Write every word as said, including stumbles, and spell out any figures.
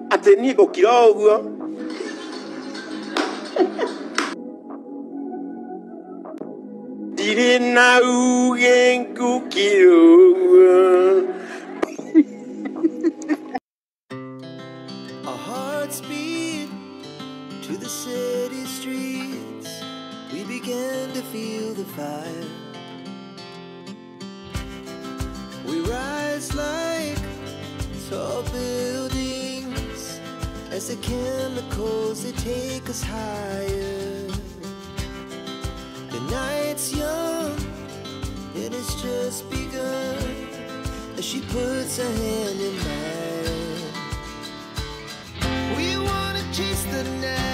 Ate ni gukira uguo. Ndiri na uge ngukira uguo. Our hearts beat to the city streets. We began to feel the fire. We rise like tall buildings as the chemicals, they take us higher. The night's young, it has just begun as she puts her hand in mine. We wanna chase the night.